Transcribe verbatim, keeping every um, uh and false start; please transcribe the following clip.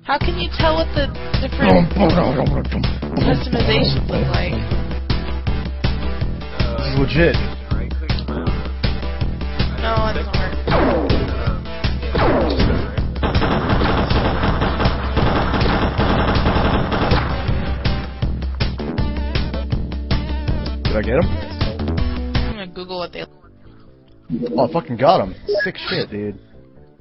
How can you tell what the different customizations look like? This is legit. No, it doesn't work. Did I get him? I'm gonna Google what they. Oh, I fucking got him. Sick shit, dude.